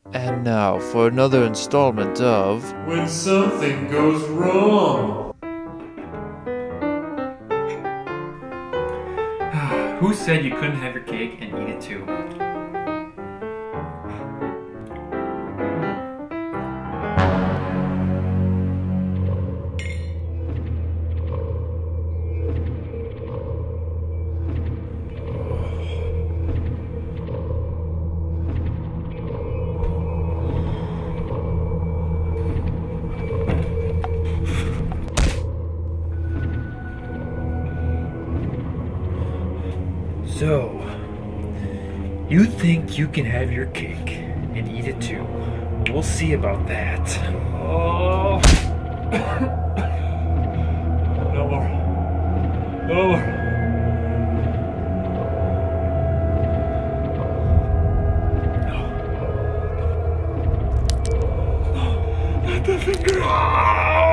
And now for another installment of When something goes wrong. Who said you couldn't have your cake and eat it too? So, you think you can have your cake and eat it too? We'll see about that. Oh. No more. No more. Not the finger.